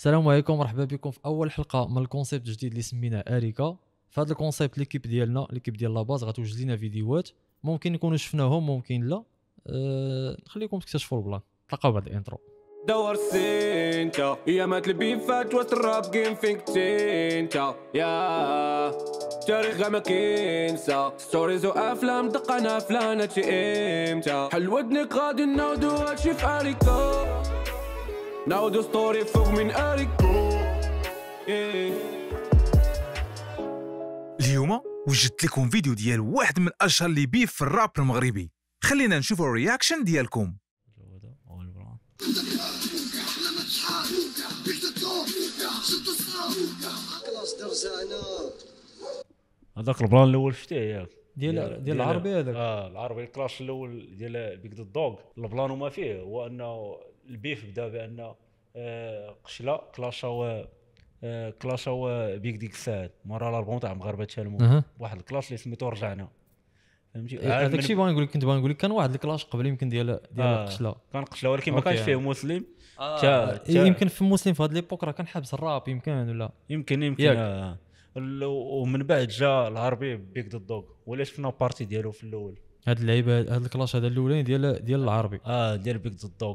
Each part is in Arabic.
السلام عليكم، مرحبا بكم في اول حلقه من الكونسيبت الجديد اللي سميناه اريكا. في هذا الكونسيبت ليكيب ديالنا ليكيب ديال لاباز غتوجد لينا فيديوهات ممكن يكونوا شفناهم ممكن لا. نخليكم تكتشفوا البلان. تلقاو بعد الانترو. دور السنتا ايامات البيفات وسط الراب جيم فينك تنتا يا تاريخ ما كينسى ستوريز وافلام دقنا فلانة امتى حل ودنك غادي نعودو هادشي في اريكا نعودو ستوري فوق من اريكا. اليوم وجدت لكم فيديو ديال واحد من اشهر اللي بيف في الراب المغربي. خلينا نشوفوا الرياكشن ديالكم. هذاك البلان الاول شفتيه ياك ديال العربي هذاك. العربي الكلاش الاول ديال بيك ذا دوغ. البلان وما فيه هو انه البيف بدا بان قشله كلاشاو بيك ديك الساعات مره الالبوم تاع مغاربه تشالمو واحد الكلاش اللي سميتو رجعنا فهمتي. هذاك الشيء كنت باغي نقول لك كان واحد الكلاش قبل يمكن ديال القشله. كان قشله ولكن ما كانش فيه مسلم. يمكن في مسلم في هذا ليبوك راه كان حابس الراب يمكن ولا يمكن ومن بعد جا العربي بيك ذا دوغ ولا شفنا بارتي ديالو في الاول. هاد اللعيبه هاد الكلاش هذا الاولين ديال العربي ديال بيك ذا دوغ.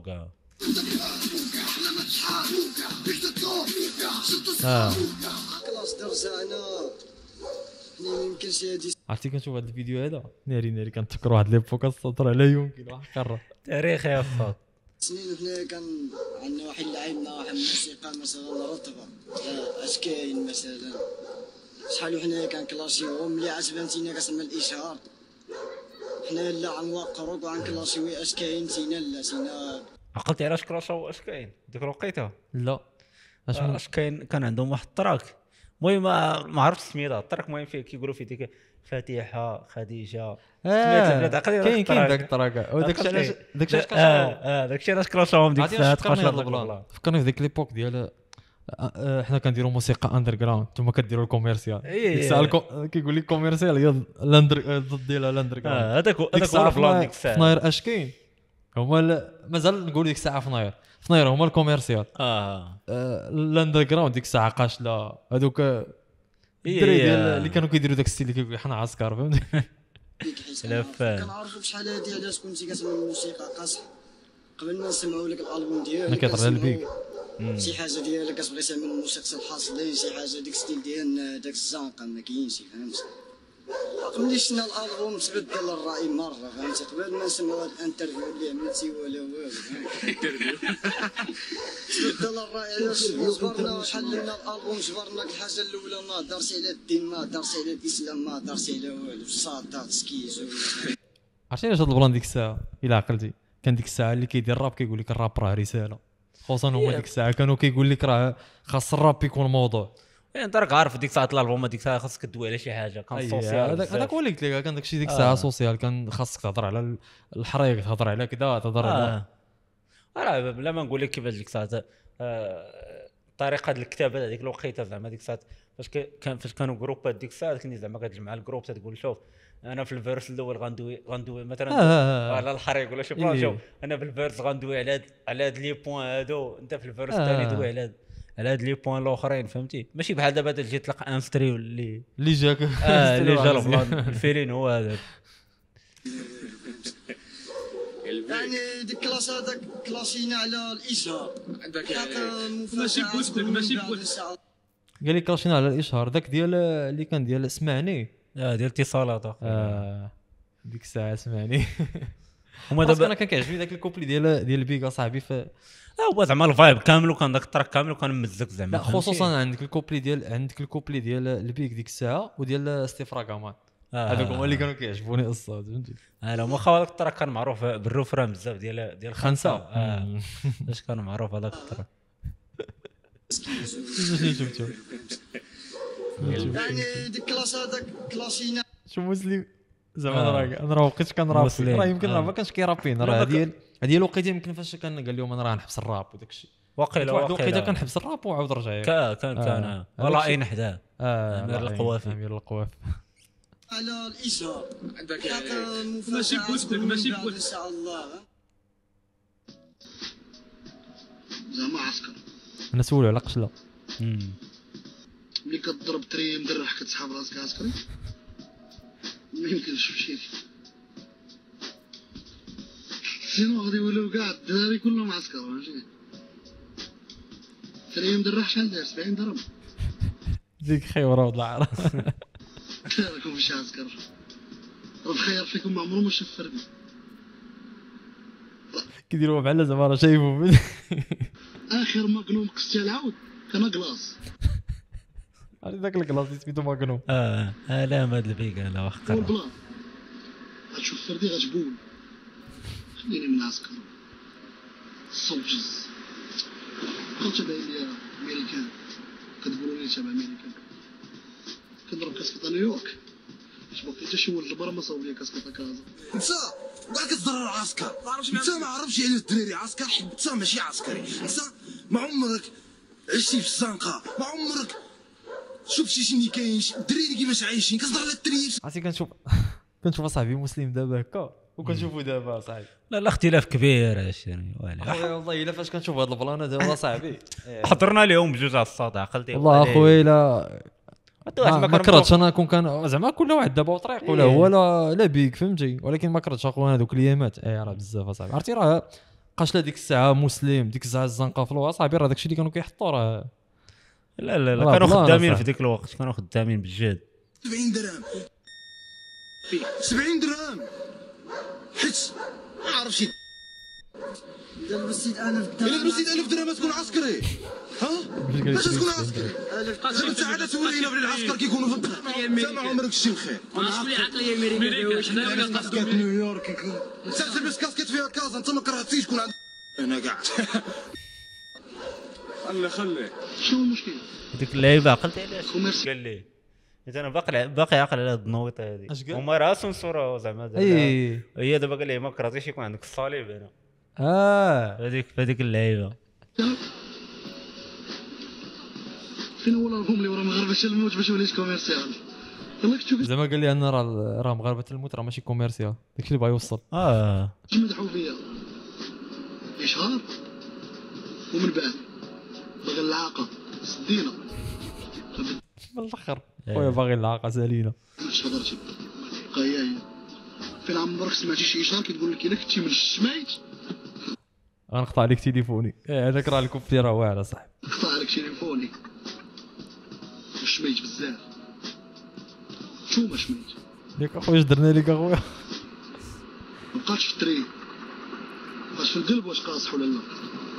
كلاس درزعنا يمكنش هادي. عرفتي كنشوف هذا الفيديو هذا ناري كنتفكر واحد ليبوك السطر لا يمكن واحد قرر تاريخ يا فاط سنين حنا كان عندنا واحد لعيبنا واحد الموسيقى مثلا رطبه اش كاين مثلا شحال وحنا كان كلاسيو ملي عجبتينا كسمى الاشهار حنا لا عنوقروك وعن كلاسيوي اش كاين تينا لا تينا عقلتي علاش كلاشاو اش كاين ديك الوقيته لا اش كان عندهم واحد التراك المهم ما عرفتش سميتها التراك المهم فيه كيقولوا فيه ديك فاتحه خديجه سميت البلاد عقلي كاين داك التراك وداك علاش داكشي علاش كلاشاهم ديك الساعه فكرني في ديك ليبوك ديال حنا كنديروا موسيقى اندر جراوند نتوما كديروا الكوميرسيال. ديك الساعه كيقول لك كوميرسيال هي ضد ديال الاندر جراوند. هذاك هو البلان ديك الساعه. فناير اش كاين هما مازال نقول ديك الساعه فناير هما الكوميرسيال. الاندر جراوند ديك الساعه قاشله هذوك الدراري ديال اللي كانوا كيديروا داك الستيل اللي كيقول حنا عسكر فهمتي. كنعرفوا بشحال هادي علاش كنتي كتسمع الموسيقى قاصح قبل ما نسمعوا لك الالبوم ديالك. انا كيهضر على البيك شي حاجه ديالك كتبغي تعمل الموسيقى الحاصلين شي حاجه ديك ستيل ديال داك الزنقه ما كاينش فهمت. ملي شفنا الالبوم تبدل الراي مره فهمتي قبل ما نسمعوا هاد الانترفيو اللي عملتي ولا والو تبدل الراي علاش جبرنا حللنا الالبوم جبرنا الحاجه الاولى ما دارش على الدين ما دارش على الاسلام ما دارش على والو صادات سكيز. عرفتي علاش هاد البلان ديك الساعه الا عقلتي كان ديك الساعه اللي كيدير الراب كيقول لك الراب راه رساله خصوصا هما ديك الساعه كانوا كيقول لك راه خاص الراب يكون موضوع. انت راك عارف ديك الساعه الالبوم ديك الساعه خاصك تدوي على شي حاجه كان سوسيال. هذاك هو اللي قلت لك كان داكشي ديك الساعه سوسيال كان خاصك تهضر على الحريق تهضر على كذا تهضر على راه بلا ما نقول لك كيفاش ديك الساعه طريقه الكتابه هذيك الوقيته زعما ديك الساعه فاش كانوا جروبات ديك الساعه كنتي زعما كتجمع الجروب تقول شوف انا في الفيرس الاول غندوي مثلا على الحريق ولا شي بلان. شوف انا في الفيرس غندوي على هاد لي بوين هادو انت في الفيرس الثاني دوي على هاد لي بوين الاخرين فهمتي. ماشي بحال دابا تجي تلقى انستري اللي جاك اللي جا البلان الفيرين هو هذاك. يعني ديك كلاس هذاك كلاسينا على الاشهار ماشي بوحدك قال لي كلاشينا على الاشهار داك ديال اللي كان ديال اسمعني ديال اتصالات ديك الساعه اسمعني. هما دابا انا كان كيعجبني داك الكوبلي ديال البيك صاحبي هو زعما الفايب كامل وكان داك التراك كامل وكان ممزك زعما. لا خصوصا عندك الكوبلي ديال البيك ديك الساعه وديال ستيفرا كمان هذوك هما اللي كانوا كيعجبوني الصوت فهمتي. لا واخا هذاك التراك كان معروف بالروفران بزاف ديال خنسه اش كان معروف هذاك التراك. شفتو يعني ديك كلاس هذاك كلاسينا شو مسلم زعما انا راه وقيت كنراب راه يمكن راه ما كانش كيرابين راه هذه الوقيته يمكن فاش كان قال لهم انا راه نحبس الراب وداك الشيء واقيلا واحد الوقيته كنحبس الراب وعاود رجع كان والله اين حداه امير القوافي على الاشهار ماشي بوحدك ان شاء الله زعما عسكر انا سولو على قشله. ملي كتضرب تري مدرح كتسحب راسك عسكري ما يمكنش تمشي شنو غادي يوليو كاع الدراري كلهم عسكر فهمتي تري مدرح شحال داير 70 درهم ديك خيوره والله راكم ماشي عسكر راه الخير فيكم ما عمرو ما شاف فردي كيديروا بحال زعما راه شايفو اخر ماكنوم قصتي العود كان كلاص عرفتي داك الكلاص اللي سميتو ماكنوم. لا ما هاد البيك انا واخا والبلان غتشوف فردي غتبول خليني من عسكر صوجز قلت باين لي امريكان كتقولوا لي تابع امريكان كنضرب كاسكطه نيويورك اش باقي حتى شي ولد البرا ما صاوب لي كاسكطه كازا انت كاع كتضرر عسكر انت ما عرفتش علاش الدراري عسكر حيت انت ماشي عسكري انت ما عمرك عشتي في الزنقه ما عمرك شفتي شنو كاين الدراري كيفاش عايشين كتهضر على الدراري عرفتي كنشوف اصاحبي مسلم دابا هكا وكنشوفو دابا صاحبي لا اختلاف كبير يعني اخويا والله الا فاش كنشوف هاد البلانات دابا صاحبي حضرنا لهم بجوج على الصاد عقلتي والله اخويا الا ما كرهتش انا كان زعما كل واحد دابا وطريق ولا هو لا بيك فهمتي ولكن ما كرهتش اخويا هذوك الايامات راه بزاف اصاحبي عرفتي راه قاش ديك الساعه مسلم ديك الساعه الزنقه فلو اصاحبي راه داكشي اللي كانوا كيحطوا راه لا كانوا خدامين في ديك الوقت كانوا خدامين بالجد 70 درهم 70 درهم حيت ما عرفتش الا لبستي 1000 درهم تكون عسكري ها باش تكون عسكري انت عاد تولينا بلي العسكر كيكونوا في الدار انت ما عمرك شتي الخير انا عقلي عقليه امريكا حنا ولا كاسكيت نيويورك انت تلبس كاسكيت فيها كازا انت ما كرهتيش تكون عندك هنا كاع خلي شنو المشكل ديك اللعيبه عقلتي علاش كوميرسي قال لي انا باقي عاقل على هاد النويطه هذه هما راسهم صوره زعما هي دابا قال لي ما كرهتيش يكون عندك الصليب هنا هذيك اللعيبه فين هو الالبوم اللي ورا مغربه الموت باش وليت كوميرسيال يلاه كنت زعما قال لي انا راه مغاربه الموت راه ماشي كوميرسيال داكشي اللي بغا يوصل مدحوا فيا اشهار ومن بعد باغي العاقه سدينا من الاخر خويا باغي العاقه سالينا اش هضرتي هي فين عمرك سمعتي شي اشهار كتقول لك الا كنتي من الشمايت غنقطع عليك تليفوني هذاك راه الكوبتي راه واعر اصاحبي قطع عليك تليفوني شميت بزاف شو ما شميت ياك اخويا درنا لك اخويا مبقاتش في التري بقاش في القلب واش قاصح ولا لا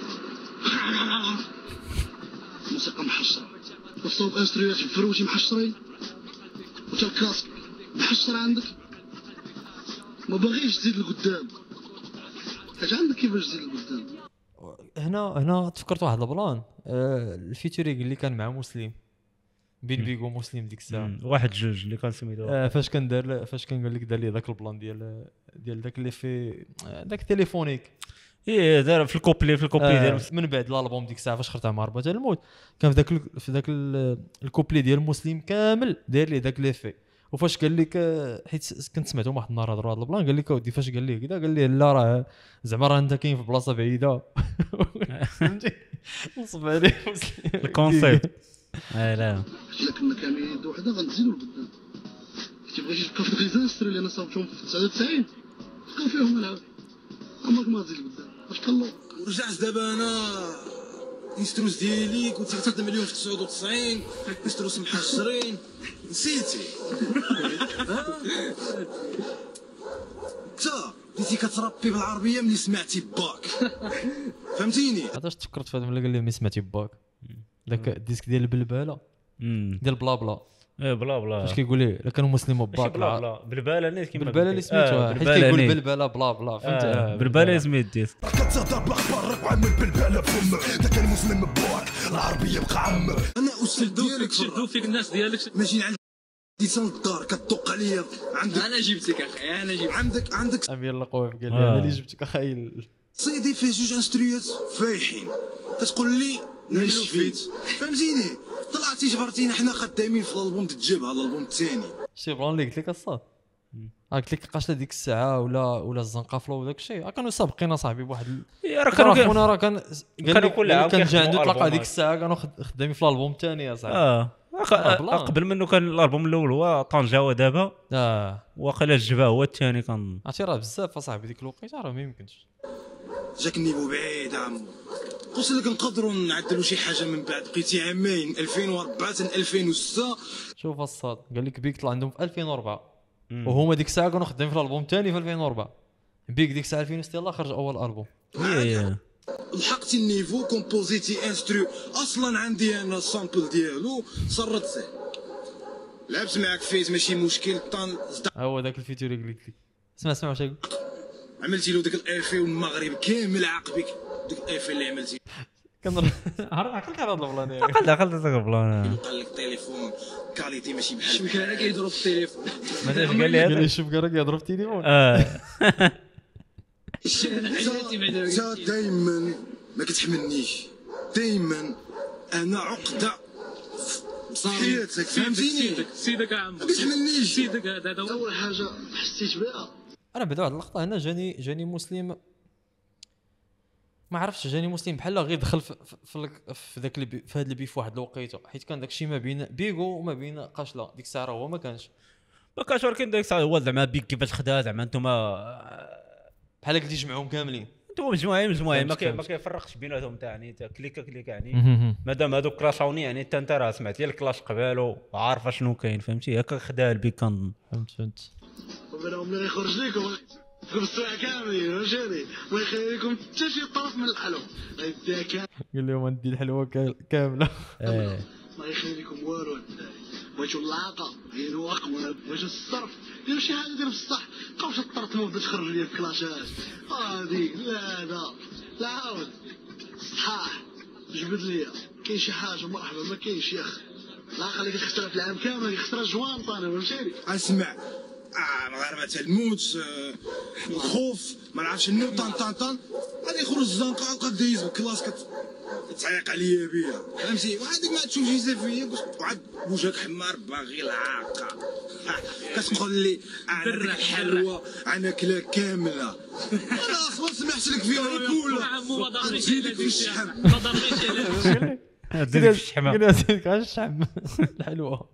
موسيقى محشره والصوب انسترويات بفروتي محشرين وتا الكاسك محشر عندك ما باغيش تزيد لقدام حاجه عندك كيفاش تزيد لقدام هنا تفكرت واحد البلان الفيتورينغ اللي كان مع مسلم بين بيغو مسلم ديك الساعه واحد جوج اللي كان سميتو فاش كان قال لك دار لي داك البلان ديال داك اللي في داك تليفونيك دار في الكوبلي ديال من بعد الالبوم ديك الساعه فاش خرجت مع هربت الموت كان في داك الكوبلي ديال مسلم كامل داير لي داك ليفي وفاش قال لك حيت كنت سمعتهم واحد النهار هضروا هذا البلان قال لك اودي فاش قال لي كذا قال لي لا راه زعما راه انت كاين في بلاصه بعيده فهمتي نصب عليه الكونسيبت لا كنا كاملين يد وحده غنزيدوا لقدام تيبغي تبقى في الغيزانستر اللي انا صاوبتهم في 99 بقى فيهم العاب عمرك ما تزيد لقدام واش كالله ورجعت دابا انا انستروس ديالي كنت 3 مليون في 99 انستروس محشرين نسيتي انت بديتي كتربي بالعربيه ملي سمعتي باك فهمتيني علاش تفكرت في هذا ملي قال لي ملي سمعتي باك داك الديسك ديال البلباله ديال بلا بلا بلا بلا فاش كيقول لي لا كانوا مسلم باك بلا بلا بلباله نيت كيما بلباله اللي سميتوها حيت كيقول بلباله بلا بلا فهمت بلباله سميت الديسك كتهضر باخبارك وعمل بلباله بفمك داك المسلم باك العربيه بقى عمك انا استاذ ديالك شدوا فيك الناس ديالك ماشي عندي ديسون الدار كتدق عليا عندك انا جبتك اخي انا جبتك عندك امير القوي قال لي انا اللي جبتك اخي صيدي فيه جوج انستريات فايحين كتقول لي نشفيت فهمتيني طلعتي جبرتينا حنا خدامين في الالبوم تجيبها الالبوم الثاني شي بلان اللي قلت لك الصاد قلت لك قاش ديك الساعه ولا الزنقه فلو وداك الشيء كانوا سابقين صاحبي بواحد راه كانوا خونا راه كان كانوا كل عام كان جا عنده كيخدموا طلقه ديك ألبومات. الساعه كانوا خدامين في الالبوم الثاني يا صاحبي بلان. قبل منه كان الالبوم الاول هو طنجه ودابا واقيلا الجبا هو الثاني كان عرفتي راه بزاف اصاحبي ديك الوقيته راه ما يمكنش. جاك النيفو بعيد عمو. قلت لك نقدروا نعدلوا شي حاجه من بعد. بقيتي عامين 2004 حتى 2006. شوف الصاد قال لك بيك طلع عندهم في 2004 وهما ديك الساعه كانوا خدامين في الالبوم الثاني في 2004. بيك ديك الساعه 2006 يلاه خرج اول البوم. لحقتي النيفو كومبوزيتي انسترو اصلا عندي انا السامبل ديالو صرت لعبت معاك فيت ماشي مشكل طن هو داك الفيتور قال لك اسمع واش يقول. عملتي له داك الافي والمغرب كامل عاقبك داك الافي اللي عملتي. عقلت على هذا البلان عقلت هذاك البلان قال لك تليفون كاليتي ماشي بحال شوف انا كيضرب في التليفون مازال قال لي قال هذا لي شوف كراك يضرب في التليفون. انت دائما ما كتحملنيش دائما انا عقده في حياتك فهمتيني سيدك عم ما كتحملنيش. سيدك هذا هو اول حاجه حسيت بها انا بعد واحد اللقطه هنا جاني مسلم ما عرفتش جاني مسلم بحال غير دخل في ذاك في هذا البيف في واحد الوقيته حيت كان داك الشيء ما بين بيغو وما بين قاشله ديك الساعه هو ما كانش ولكن ديك الساعه هو زعما بيك كيفاش خدا زعما نتوما بحال قلتي جمعهم كاملين انتم مجموعين ما كيفرقش بيناتهم تاع يعني كليك يعني مادام هذوك كلاشاوني يعني انت راه سمعتي الكلاش قبالو وعارفه شنو كاين فهمتي هكا خدا البيك كان فهمت وبلا ملي يخرج لكم تكون الساعه كاملين فهمتيني ما يخلي لكم حتى شي طرف من الحلو غيديها قال لهم ندي الحلوه كامله ما يخلي لكم والو الدراري. بغيتو اللاقه ديروا اقوى بغيتو الصرف ديروا شي حاجه ديروا بصح بقاوش تطرطموا وبدا تخرجوا لي الكلاشات هادي لا لا عاود صحاح جبد ليا كاين شي حاجه مرحبا ما كاينش يا اخي لا خليك تخسر في العام كامل يخسر جوان طانا فهمتيني. اسمع الغربه تاع الموت الخوف ما نعرفش شنو طن غادي يخرج الزنقه وقد دايز بالكلاس كتعيق عليا بيا فهمتي وعندك ما تشوف جيزه فيا وعاد وجهك حمار باغي العاقه كتقول لي انا الحلوه انا كلا كامله انا اصلا سمحت لك فيها كلها عمو ما ضرنيش زيدك في الشحم ما ضرنيش ديك الشحمه قال لك على الشحم الحلوه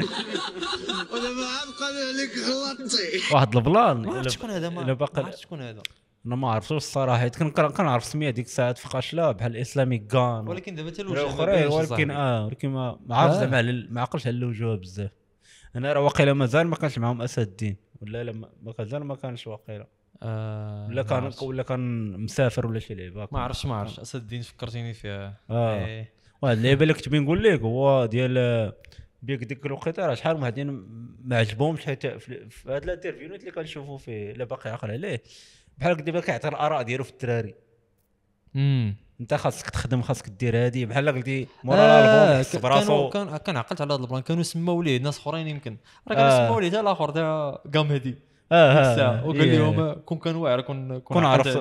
وانا ما عارف قال عليك غلطتي واحد البلان ما عرفتش شكون هذا الا باقي عرفتش شكون هذا انا ما عرفتش الصراحه حيت كنعرف سميه ديك الساعات في قاشله بحال اسلامي كان ولكن دابا حتى الوجه اخرين ولكن ما عرفت زعما ما عقلش على الوجوه بزاف. انا راه واقيلا مازال ما كانش معاهم اسد الدين ولا لا ما مازال ما كانش واقيلا ولا كان مسافر ولا شي لعبه ما عرفتش اسد الدين فكرتيني فيها واحد اللعبه اللي كنت بنقول لك هو ديال بيك ديك الوقيته راه شحال من واحدين ما عجبهمش حيت في هاد الانترفيوات اللي كنشوفوا فيه الا باقي عاقل عليه بحال دابا كيعطي الاراء ديالو في الدراري. انت خاصك تخدم خاصك دير هادي بحال قلتي مورا الالبوم يحس براسو. كان عقلت على هذا البلان كانوا سماو ليه ناس اخرين يمكن راه كانوا سماو ليه حتى الاخر تاع قامهدي وقال لهم كون كان واعر كون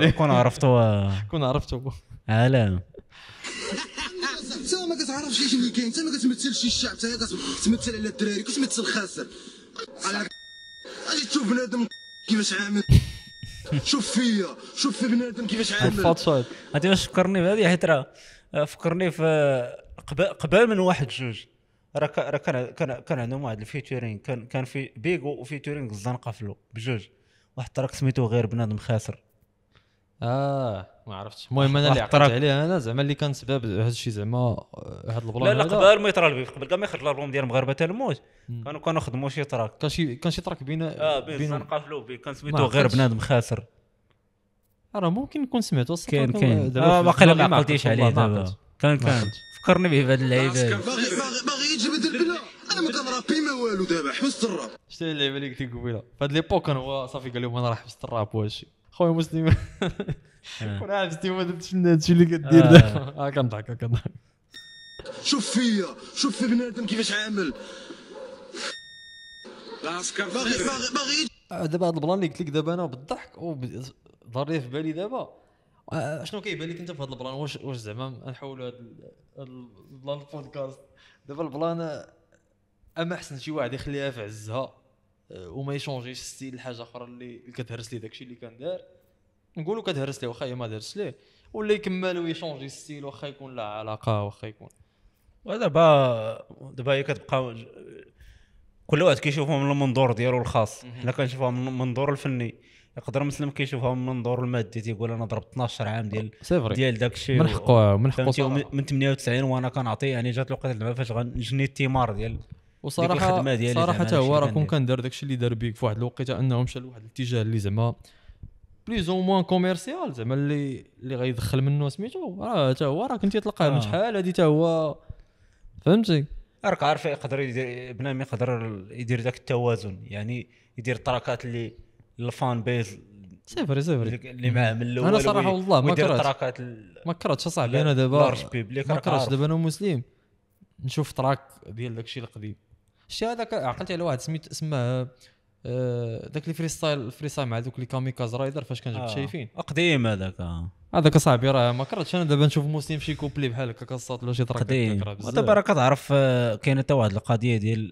عرفتو عالم انت ما كتعرفش شي اللي كاين انت ما كتمثلش الشعب انت كتمثل على الدراري كتمثل خاسر غادي تشوف بنادم كيفاش عامل شوف في بنادم كيفاش عامل هادي واش فكرني بهذه حيت راه فكرني في قبل من واحد جوج راه كان عندهم واحد الفيتورين كان في بيغو وفيتورين الزنقه فلو بجوج واحد التراك سميتو غير بنادم خاسر ما عرفتش المهم انا اللي عقلت عليه انا زعما اللي كان سبب هذا الشيء زعما هذا البلان لا قبل ما يطرى البيف قبل كاع ما يخرج الالبوم ديال مغاربه تاع الموت كانوا خدموا شي تراك كان شي تراك بين الزنقه فلو كان سميتو غير بنادم خاسر راه ممكن نكون سمعته اصلا كاين باقي ما عقلتيش عليه دابا كان فكرني به بهاد اللعيبه باغي يجبد البلا انا ما كنرابي ما والو دابا حبست الراب شتي اللعبه اللي قلت لك قبيله فهاد ليبوك كان هو صافي قال لهم انا راه حبست الراب وهادشي خويا مسلم كون عرفتي ما درتش هادشي اللي كدير دابا كنضحك شوف في بنادم كيفاش عامل راسك باغي دابا هاد البلان اللي قلت لك دابا انا بالضحك ظهر لي في بالي دابا شنو كيبان لك انت في هذا البلان واش زعما نحولوا هذا البلان البودكاست دابا البلان اما احسن شي واحد يخليها في عزها وما يشونجيش ستيل لحاجه اخرى اللي كتهرس ليه داكشي اللي كان دار، نقولوا كتهرس ليه واخا هي ما دارش ليه، ولا يكمل ويشونجي ستيل واخا يكون لا علاقه واخا يكون. ودابا هي كتبقى كل واحد كيشوفها من المنظور ديالو الخاص. حنا كنشوفها من المنظور الفني، يقدر مسلم كيشوفها من المنظور المادي، تيقول انا ضربت 12 عام ديال داكشي من حقه من 98 وانا كنعطي. يعني جات الوقت زعما فاش غنجني الثمار ديال وصراحه ديالي صراحه زعما هو راه هادشي كون كان دار داكشي اللي دار بيك في واحد الوقيته انه مشى لواحد الاتجاه اللي زعما بليز او موان كوميرسيال، زعما اللي غيدخل منه سميتو، راه حتى هو راه كنتي تلقاه من شحال هادي حتى هو، فهمتي؟ راك عارف يقدر يدير بنادم، يقدر يدير داك التوازن، يعني يدير التراكات اللي الفان بيز سيفري اللي معاه من الاول. انا صراحه والله ما ويدير كرهت التراكات ما كرهتش اصاحبي انا دابا لارج بيبليك. ما كرهتش دابا انا مسلم نشوف تراك ديال داكشي القديم. شتي هذاك عقلت على واحد سميت اسمه داك اللي فريستايل مع دوك اللي كاميكاز رايدر فاش كان جبت شايفين قديم هذاك صاحبي. راه ما كرهتش انا دابا نشوف مسلم شي كوبلي بحال هكا كصوت له شي تراك قديم. ودابا راه كتعرف كاينه حتى واحد القضيه ديال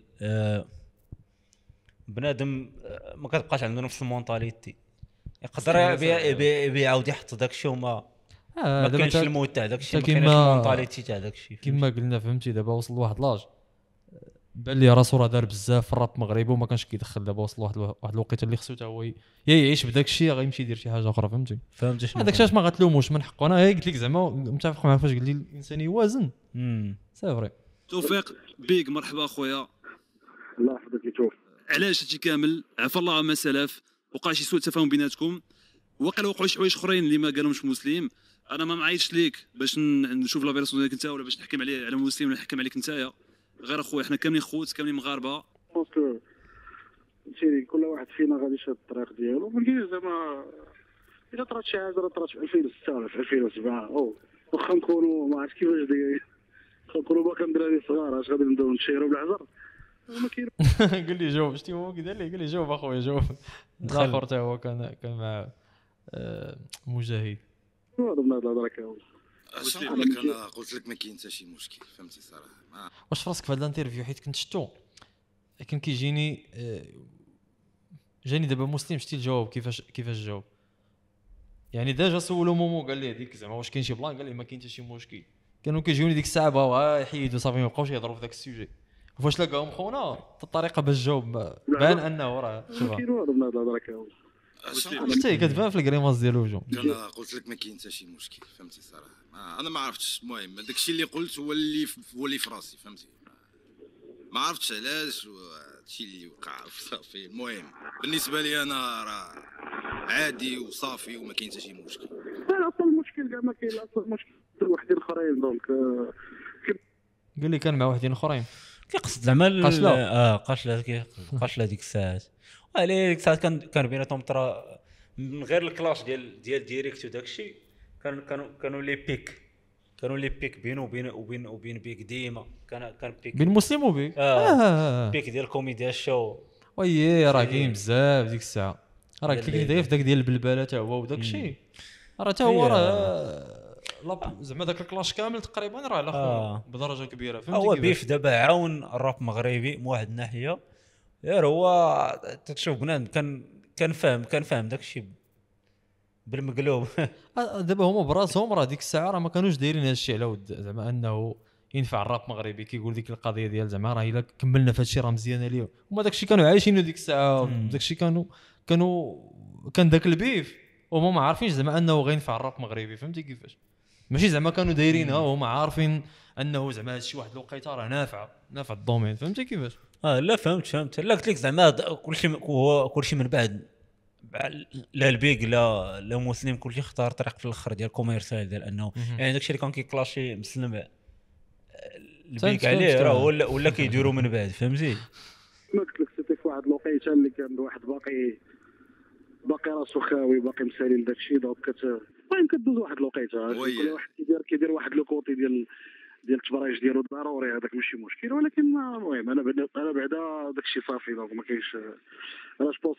بنادم ما كتبقاش عنده نفس المونطاليتي، يقدر يعاود يحط داكشي وما ما كاينش الموت تاع داكشي، ما كاينش المونطاليتي تاع داكشي كما قلنا. فهمتي دابا وصل لواحد لاج بان لي راسو راه دار بزاف في الراب المغربي وما كانش كيدخل. دابا وصل واحد الوقيته اللي خصو حتى هو يا يعيش بداك الشيء غيمشي يدير شي حاجه اخرى. فهمتي هذاك الشيء ما غتلوموش من حقه. انا قلت لك زعما متفق معك فاش قلت لي الانسان يوازن. سي فري. توفيق بيك مرحبا اخويا. الله يحفظك يشوف. علاش هادشي كامل؟ عفا الله عما سلف، وقع شي سوء تفاهم بيناتكم، وقع وقعوا شي حوايج اخرين اللي ما قالهمش مسلم. انا ما معايش ليك باش نشوف لا فيرسون ديالك انت، ولا باش نحكم على مسلم ولا نحكم عليك نتايا. غير اخويا حنا كاملين خوت كاملين مغاربه. باسكو سيري كل واحد فينا غادي يشد الطريق ديالو. ما كاينش زعما الا طرات شي حاجه راه طرات في 2006 ولا في 2007 او واخا نكونوا ما عرفتش كيفاش داير، نكونوا باقي دراري صغار اش غادي نبداو نشيروا بالعذر. ما كاين قول لي جاوب. شتي هو كيدير لي قال لي جاوب اخويا جاوب. الاخر حتى هو كان مع مجاهد. ضربنا هاد الهضره كامل. انا قلت لك ما كاين حتى شي مشكل، فهمتي صراحه. واش في راسك في هذا الانترفيو حيت كنت شفتو كان كيجيني جاني دابا مسلم شتي الجواب كيفاش جاوب. يعني ديجا سولو مومو قال لي هذيك زعما واش كاين شي بلان، قال لي ما كاين حتى شي مشكل. كانوا كيجيوني ديك الساعه بغاو يحيدوا صافي ما بقاوش يهضروا في ذاك السوجي. فاش لقاهم خونا الطريقه باش جاوب بان انه راه شوف كاين ضربنا هاد الهضره كامل. حتى كتبان في الكريماس ديالو وجو. انا قلت لك ما كاين حتى شي مشكل، فهمتي صراحه. انا ما عرفتش، المهم داكشي اللي قلت هو اللي في راسي، فهمتي. ما عرفتش علاش وهادشي اللي وقع صافي. المهم بالنسبه لي انا راه عادي وصافي وما كاين حتى شي مشكل. لا اصلا المشكل كاع ما كاين، اصلا المشكل وحدين اخرين. دونك قال لي كان مع وحدين اخرين كيقصد زعما قاشله ديك الساعات. عليه ديك الساعات كان بيناتهم ترى من غير الكلاش ديال ديريكت وداك الشيء. كانوا لي بيك بينه وبين بيك ديما. كان بيك بين مسلم وبيك بيك ديال كوميديا شو. وي راه كاين بزاف ديك الساعه. راه قلت لك داير في داك ديال البلبله حتى هو وداك الشيء. راه حتى هو راه زعما داك الكلاش كامل تقريبا راه على بدرجه كبيره. فهمتي هو بيف دابا عاون الراب المغربي من واحد الناحيه. غير هو تشوف بنادم كان فاهم داك الشيء بالمقلوب. دابا هما براسهم راه ديك الساعه راه ما كانوش دايرين هذا الشيء على ود زعما انه ينفع الراب المغربي. كيقول ديك القضيه ديال زعما راه الا كملنا في هذا الشيء راه مزيانه ليهم. هما داك الشيء كانوا عايشينه ديك الساعه. داك الشيء كان داك البيف وهما ما عارفينش زعما انه غينفع الراب المغربي. فهمتي كيفاش؟ ماشي زعما كانوا دايرينها وهما عارفين انه زعما هذا الشيء واحد الوقيته راه نافع الدومين. فهمتي كيفاش؟ لا فهمت. لا قلت لك زعما كلشي من بعد لا البيك لا مسلم كلشي اختار طريق في الاخر ديال كوميرسيال ديال انه يعني داكشي اللي كان كيكلاشي مسلم البيك عليه راه ولا كيديروا من بعد. فهمتي ما قلت لك سيتي في واحد الوقيته اللي كان واحد باقي راسو خاوي باقي مسالي لداك الشيء. دونك المهم كدوز واحد الوقيته كل واحد كيدير واحد لو كوتي ديال التبرايج ديالو ضروري. هذاك ماشي مشكل. ولكن المهم انا بعدا داك الشيء صافي. دونك ما كاينش. انا جو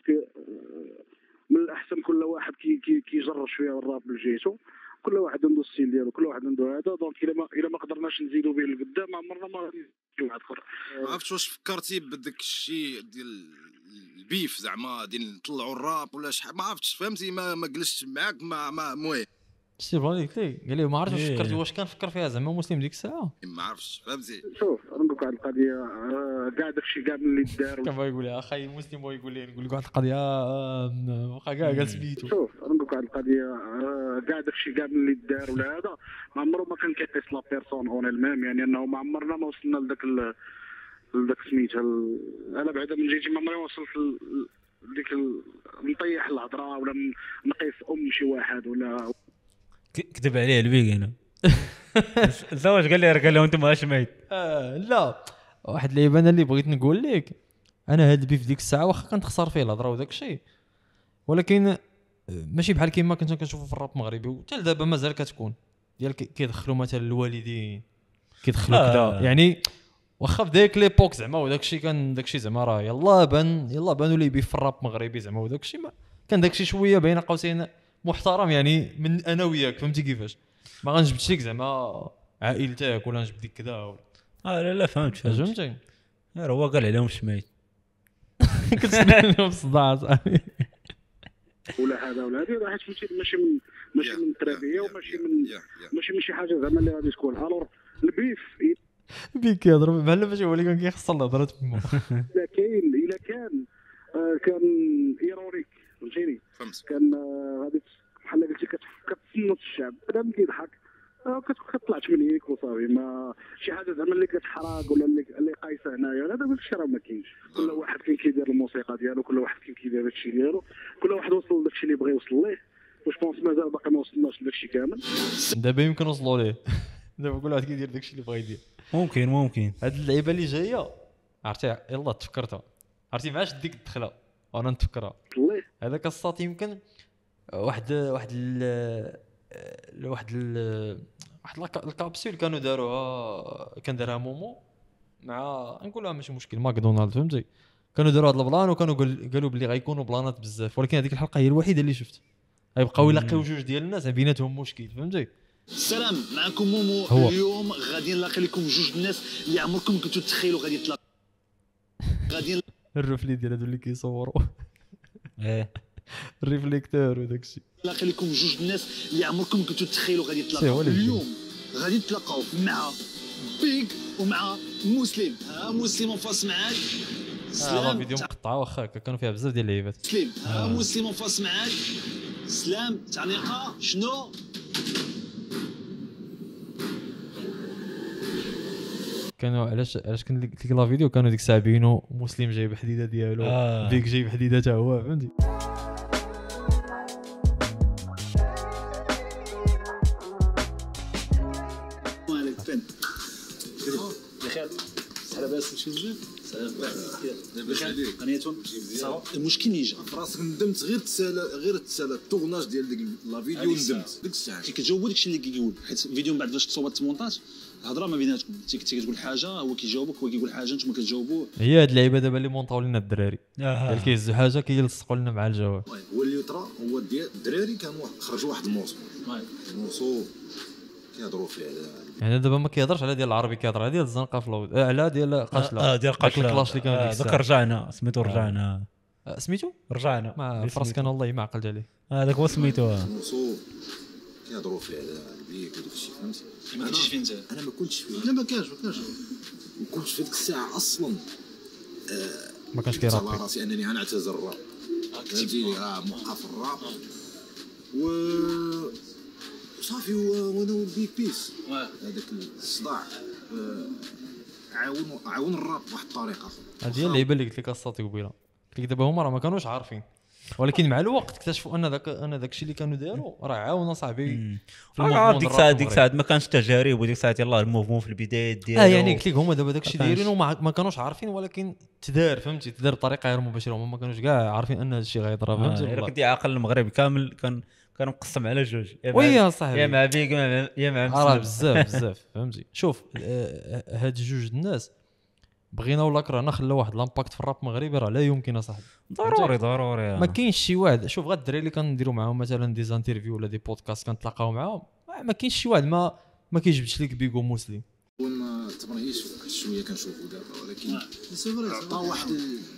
من الاحسن كل واحد كيجرب شويه الراب بجهته. كل واحد عنده الستيل ديالو، كل واحد عنده هذا. دونك الا ما قدرناش نزيدوا به لقدام عمرنا ما يجي واحد اخر. ما عرفتش واش فكرتي بداك الشيء ديال البيف زعما ديال نطلعوا الراب ولا شحال ما عرفتش فهمتي ما جلستش معاك ما المهم شتي بلان قلت لي قال لي ما عرفتش واش فكرتي واش كنفكر فيها زعما مسلم ديك الساعه ما عرفتش فهمتي. شوف انا نقول لك واحد القضيه كاع داكشي كاع اللي دار كان بغا يقول لي اخي مسلم بغا يقول لي نقول لك واحد القضيه واخا كاع سميتو. شوف انا نقول لك واحد القضيه كاع داكشي كاع اللي دار ولا هذا ما عمره ما كان كيقيس لا بيرسون اون الميم يعني انه ما عمرنا ما وصلنا لذاك سميتها انا بعدا من جهتي ما عمري وصلت ديك نطيح الهضره ولا نقيس شي واحد ولا كذب عليه البيك هنا. زواج قال لي قال له انت ماش ميت. لا واحد اللعيبه انا اللي بغيت نقول لك انا هاد البيف ديك الساعه واخا كنت خسر فيه الهضره وداك الشيء ولكن ماشي بحال كيما كنت كنشوفوا في الراب المغربي وحتى دابا مازال كتكون ديال كيدخلوا مثلا الوالدين كيدخلوا كذا يعني واخا في ديك ليبوك زعما وداك الشيء كان داك الشيء زعما راه يلا بانوا لي بيف في الراب المغربي زعما وداك الشيء كان داك الشيء شويه بين قوسين محترم يعني من انا وياك فهمتي كيفاش ما غنجبدش لك زعما عائلتك ولا نجبد لك كذا لا فهمتي هو قال عليهم شميت كتسمع لهم صداع صاحبي ولا هذا ولا هذه راه ماشي من التربيه وماشي من شي حاجه زعما اللي غادي تكون الور البيف بيك كيهضر بحال ماشي هو اللي كان كيخسر الهضره تما الا كان ايرونيك فهمتيني كان غادي بحال قلتي كتصنت الشعب بنادم كيضحك كطلع تمنيك وصافي ما شي حاجه زعما اللي كتحرق ولا اللي قايسه هنايا هذا داك الشيء راه ما كاينش كل واحد كاين كيدير الموسيقى ديالو كل واحد كاين كيدير داكشي ديالو كل واحد وصل لداكشي اللي بغى يوصل ليه واش بونس مازال باقي ما وصلناش لداكشي كامل دابا يمكن نوصلوا ليه دابا كل واحد كيدير داكشي اللي بغى يدير ممكن هاد اللعيبه اللي جايه عرفتي يلا تفكرتها عرفتي معاش ديك الدخله وانا نتفكرها هذاك الصوت يمكن واحد الكابسول كانوا داروها كان دارها مومو مع نقولها ماشي مشكل ماكدونالد فهمتي كانوا داروا هذا البلان وكانوا قالوا بلي غيكونوا بلانات بزاف ولكن هذيك الحلقه هي الوحيده اللي شفت غيبقاو يلاقيو جوج ديال الناس بيناتهم مشكل فهمتي. السلام معكم مومو اليوم غادي نلاقي لكم جوج الناس اللي عمركم كنتو تخيلوا غادي يتلاقوا غادي الرفلي ديال هادو اللي كيصوروا الريفليكتور وداك الشيء نلاقي لكم جوج الناس اللي عمركم كنتو تخيلوا غادي يتلاقاو اليوم غادي نتلاقاو مع بيك ومع مسلم مسلم انفاس معاك سلام فيديو مقطع واخا كانوا فيها بزاف ديال اللعيبات مسلم مسلم انفاس معاك سلام تعليقه شنو كانوا علاش كان قلت لك لا فيديو كانوا ديك الساعه بينو مسلم جايب حديده ديالو بيك جايب حديده حتى هو فهمتي. لاباس ماشي مزيان سلام لاباس عليك قنيتهم المشكل اللي جا راسك ندمت غير تسالى الطورناج ديال ديك لا فيديو ندمت ديك الساعه كتجاوبوا داكشي اللي كيقول حيت الفيديو من بعد فاش تصوبت المونتاج الهضره ما بيناتكم انت كنتي كتقول حاجه هو كيجاوبك هو كيقول حاجه نتوما كتجاوبوا هي هاد اللعيبه دابا اللي مونطاو لنا الدراري اللي كيهزوا حاجه كيلصقوا لنا مع الجواب هو اللي طرا هو ديال الدراري كانوا خرجوا واحد الموسو كيهضروا فيه يعني دابا ما كيهضرش على ديال العربي كيهضر على ديال الزنقه فلوض على ديال قاشله ديال قاشله الكلاش اللي كان ديك رجعنا سميتو رجعنا رجعنا ما فراسك كان والله ما عقلت عليه هذاك هو سميتو الموسو كيهضروا فيه على البيك وداك الشيء فهمتي ما كنتش فين انت انا ما كنتش فين لا ما كانش كنت في ديك الساعه اصلا ما كانش كيرابي راسي انني غنعتزل الراب فهمتيني موقف الراب و صافي وانا والبيك بيس هذاك الصداع عاون الراب بواحد الطريقه هذه هي اللعيبه اللي قلت لك الصوتي قبيله قلت لك دابا هما راه ما كانوش عارفين ولكن مع الوقت اكتشفوا ان داك الشيء اللي كانوا داروا راه عاون صاحبي ديك الساعه ما كانش تجارب وديك الساعه يلاه الموفمون في البدايات ديالو يعني قلت لك هما دابا داك الشيء دايرينه ما كانوش عارفين ولكن تدار فهمتي تدار بطريقه غير مباشره هما ما كانوش كاع عارفين ان هذا الشيء غيضرب فهمتي الا كنتي عاقل المغرب كامل كان مقسم على جوج ويا صاحبي يا مع بيك يا مع مسلم بزاف فهمتي شوف هاد جوج الناس بغينا ولا كرهنا خلاو واحد لامباكت في الراب المغربي راه لا يمكن صاحبي ضروري ما كاينش شي واحد شوف غير الدراري اللي كنديروا معاهم مثلا دي زانترفيو ولا دي بودكاست كنتلاقاو معاهم ما كاينش شي واحد ما كيجبدش لك بيكو مسلم وانا التمريش شويه كنشوفوا دابا ولكن عطا واحد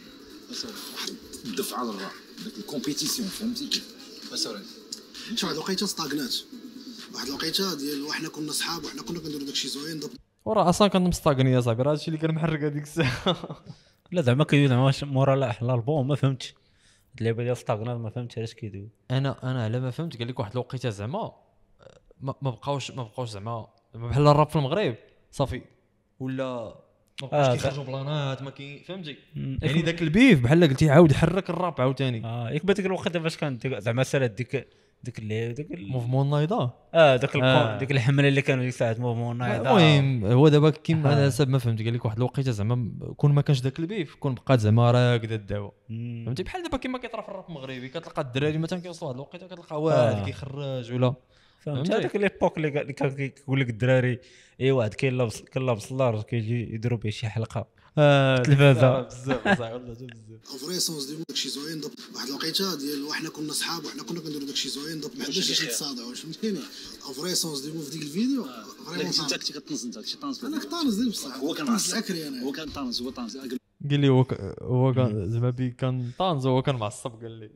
واحد الدفعه للراب داك الكومبيتيسيون فهمتي كيف مثلا شي واحد الوقيته ستاغنات واحد الوقيته ديال وحنا كنا صحاب وحنا كنا كنديروا داكشي زوين وراه اصلا كنت مستاغني يا صاحبي، راه هادشي اللي كان محرك هذيك الساعه. لا زعما كيدوي زعما مورا لا الالبوم ما فهمتش اللعبه ديال ستاغنات ما فهمتش علاش كيدوي. انا على ما فهمت قال لك واحد الوقيته زعما ما بقاوش زعما بحال الراب في المغرب صافي، ولا ما بقاش كيخرجوا بلانات ما كاين فهمتي يعني داك البيف بحال قلتي عاود حرك الراب عاوتاني. ياك بديك الوقيته فاش كان زعما سالات ديك موفمون نايضه ديك الحمله اللي كانوا ديك الساعه موفمون نايضه. المهم هو دابا كيما على حسب ما فهمت قال لك واحد الوقيته زعما كون ما كانش داك البيف كون بقات زعما راكده الدعوه فهمتي، بحال دابا كيما كيطرا في الراب المغربي كتلقى الدراري مثلا كيوصلوا واحد الوقيته كتلقى واحد كيخرج ولا فهمت هذاك ليبوك اللي كان كيقول لك الدراري اي واحد كاين لابس لارج كيجي يديروا به شي حلقه التلفازه بزاف صح والله بزاف فري سونس ديال داكشي زوين. واحد الوقيته ديال وحنا كنا صحاب وحنا كنا كنديروا داكشي زوين ما حبش نتصادعوا فهمتيني. فري سونس ديال في ديك الفيديو فريمون انت كنتي كتنص انت كنتي طانز انا كطانز ديال بصح هو كان العكري انا هو كان طانز قال لي هو كان زعما كان طانز هو كان معصب قال لي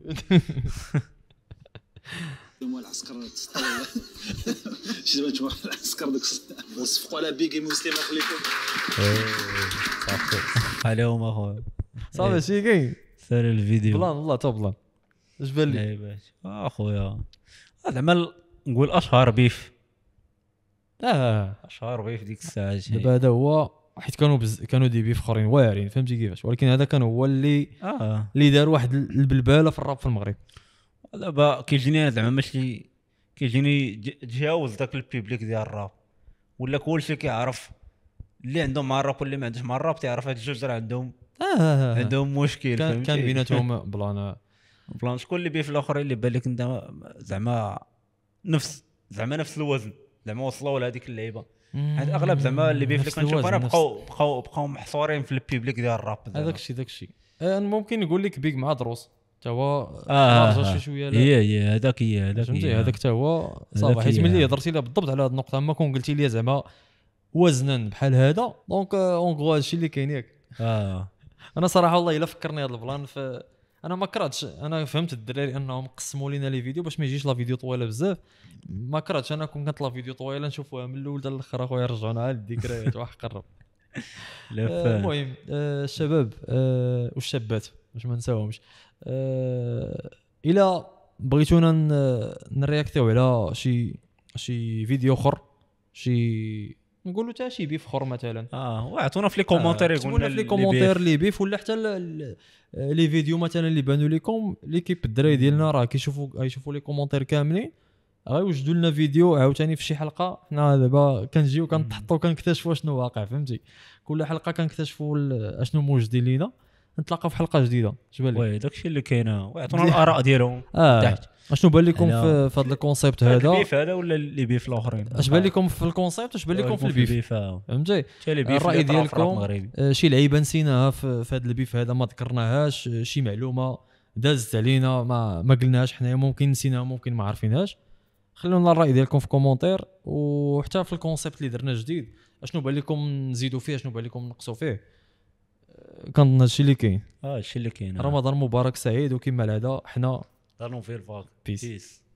هما العسكر شي زعما العسكر داك وصفقوا على بيغي مسلم خليكم صافي عليهم اخويا صافي شي كاين سال الفيديو بلان والله تو بلان اش بان لي اخويا زعما نقول اشهر بيف اشهر بيف ديك الساعه. دابا هذا هو حيت كانوا دي بيف اخرين واعرين فهمتي كيفاش، ولكن هذا كان هو اللي دار واحد البلباله في الراب في المغرب. دابا كيجيني انا زعما ماشي كيجيني تجاوز داك البيبليك ديال الراب ولا كلشي كيعرف اللي عندهم مع الراب واللي ما عندوش مع الراب تيعرف هاد الجوج راه عندهم مشكل كان بيناتهم بلان شكون اللي بيه في الاخرين اللي بان لك انت زعما نفس الوزن زعما وصلوا لهذيك اللعيبه. حيت اغلب زعما اللي بيه اللي كنشوف انا بقاو محصورين في البيبليك ديال الراب. هذاك الشيء ممكن نقول لك بيك مع دروس حتى هو شويه هي هذاك فهمتي هذاك حتى هو صافي. حيت ملي هضرتي لي بالضبط على هذه النقطه اما كون قلتي لي زعما وزنا بحال هذا دونك اونغو هادشي اللي كاين ياك. انا صراحه والله الا فكرني هذا البلان انا ما كرهتش. انا فهمت الدراري انهم قسموا لينا لي فيديو باش ما يجيش لا فيديو طويله بزاف. ما كرهتش انا كون كانت لا فيديو طويله نشوفوها من الاول حتى الاخر اخويا رجعونا على الذكريات واحد قرب. المهم الشباب والشابات باش ما نساوهمش الا بغيتونا نرياكتيو على شي فيديو اخر شي نقولوا حتى شي بيف اخر مثلا وعطونا في لي كومونتير يقولنا في لي كومونتير لي بيف ولا حتى لي فيديو مثلا اللي بانوا لكم ليكيب الدراري ديالنا راه كيشوفوا لي كومونتير كاملين غيوجدوا لنا فيديو عاوتاني في شي حلقه. حنا دابا كنجيو كنتحطوا كنكتشفوا شنو واقع فهمتي. كل حلقه كنكتشفوا اشنو موجودين لينا نتلاقاو في حلقه جديده. اش بان لك وي داكشي اللي كاين ويعطونا الاراء ديالهم تحت. اشنو بان لكم في هذا الكونسيبت هذا البيف هذا ولا اللي بيف الاخرين اش بان لكم في الكونسيبت اش بان لكم في البيف فهمتي الراي ديالكم شي لعيبه نسيناها في هذا البيف هذا ما ذكرناهاش شي معلومه دازت علينا ما قلناهاش حنايا ممكن نسيناها ممكن ما عارفينهاش. خلونا الراي ديالكم في كومونتير وحتى في الكونسيبت اللي درنا جديد اشنو بان لكم نزيدوا فيه اشنو بان لكم نقصوا فيه. كان هادشي اللي كاين هادشي اللي كاين. رمضان مبارك سعيد وكما العاده حنا دارنا في الفاك بيس.